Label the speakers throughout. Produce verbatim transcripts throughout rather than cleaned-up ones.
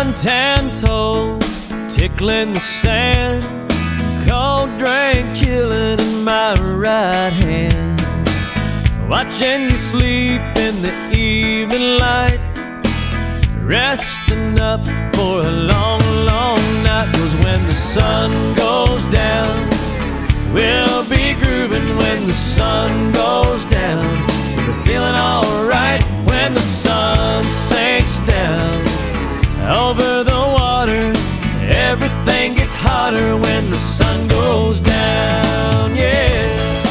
Speaker 1: Suntan toes tickling the sand, cold drink chilling in my right hand, watching you sleep in the evening light, resting up for a long, long night. 'Cause when the sun goes down, we'll be grooving. When the sun goes down, we'll be feeling alright. When the sun sinks down over the water, everything gets hotter when the sun goes down, yeah.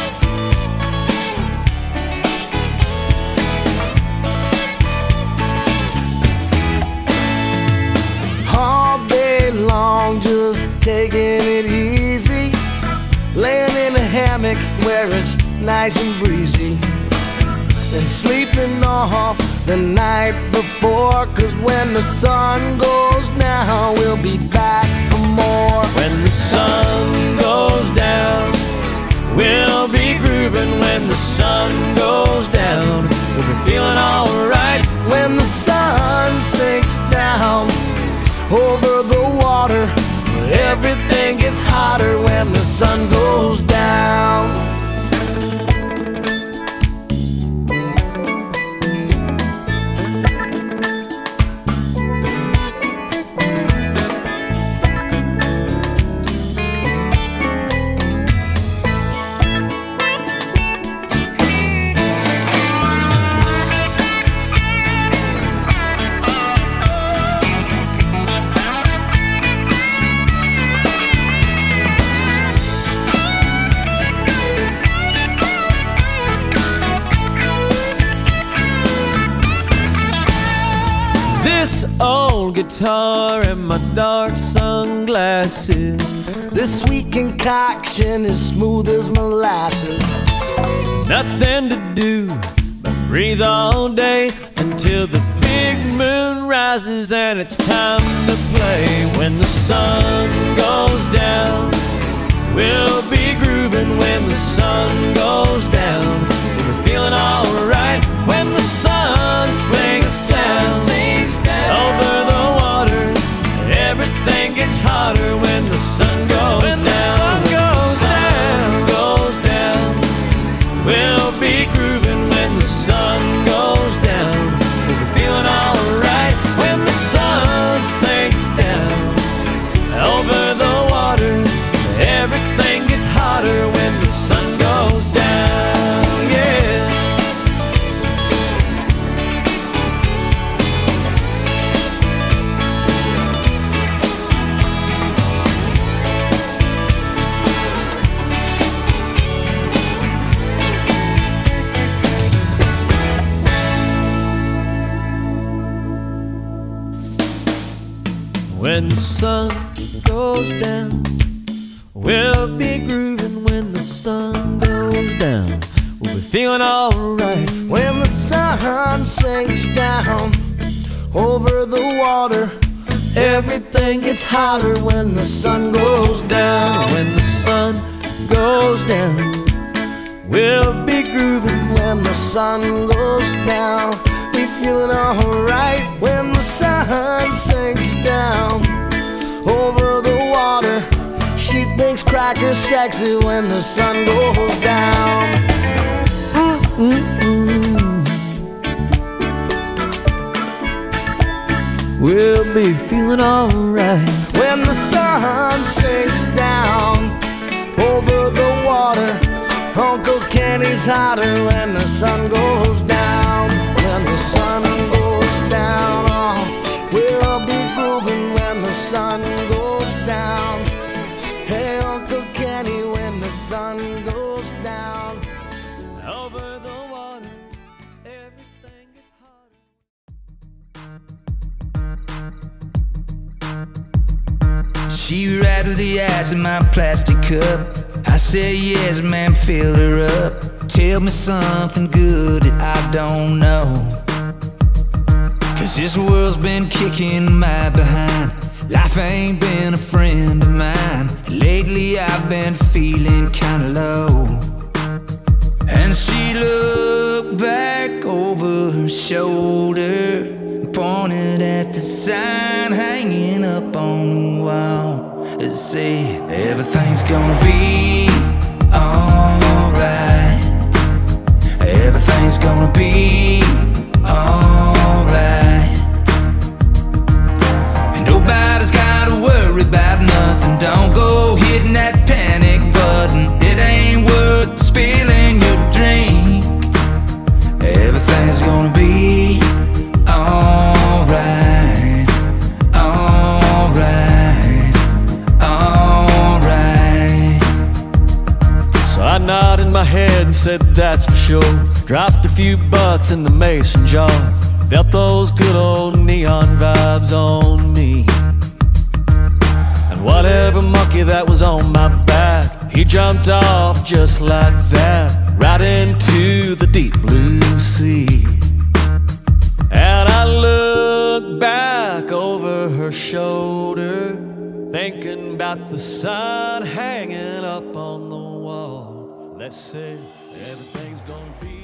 Speaker 2: All day long, just taking it easy, laying in a hammock where it's nice and breezy, and sleeping off the night before. 'Cause when the sun goes down, we'll be back for more.
Speaker 1: When the sun goes down, we'll be grooving. When the sun goes down, we'll be feeling alright.
Speaker 2: When the sun sinks down over the water, everything gets hotter when the sun goes down.
Speaker 1: This old guitar and my dark sunglasses,
Speaker 2: This sweet concoction is smooth as molasses.
Speaker 1: nothing to do but breathe all day until the big moon rises and it's time to play. When the sun goes down, we'll be grooving. When the sun goes down, we'll be feeling alright. When the sun sinks down over the water, everything gets hotter when the sun goes when down. The sun goes when the sun down. goes down, we'll be grooving. When the sun goes down, we'll be feeling alright. When the sun sinks down over the water, everything gets hotter when the sun goes down, yeah. When the sun goes down, we'll be grooving. When the sun goes down, we'll be feeling alright.
Speaker 2: When the sun sinks down over the water, everything gets hotter when the sun goes down.
Speaker 1: When the sun goes down, we'll be grooving.
Speaker 2: When the sun goes down, we feeling alright. When the sun sinks down over the water, she thinks crackers sexy when the sun goes down.
Speaker 1: Mm-mm-mm. We'll be feeling alright.
Speaker 2: When the sun sinks down over the water, Uncle Kenny's hotter when the sun goes down. When the sun goes down, oh, we'll be grooving when the sun goes down. Hey, Uncle Kenny, when the sun goes down
Speaker 1: Over the water, everything gets hotter.
Speaker 3: She rattled the ice in my plastic cup. I said yes, man, fill her up. Tell me something good that I don't know, 'cause this world's been kicking my behind. Life ain't been a friend of mine. Lately I've been feeling kinda low. And she looked back over her shoulder, pointed at at the sign hanging up on the wall. It said everything's gonna be alright. Everything's gonna be alright. And nobody's gotta worry about nothing. Don't go hitting that panic button. It ain't worth spilling your drink. Everything's gonna be alright. Alright. Alright.
Speaker 1: So I nodded my head and said that's for sure. Dropped a few bucks in the mason jar. Felt those good old neon vibes on me. And whatever monkey that was on my back, he jumped off just like that, right into the deep blue sea. And I looked back over her shoulder, thinking about the sun hanging up on the wall. Let's say everything's gonna be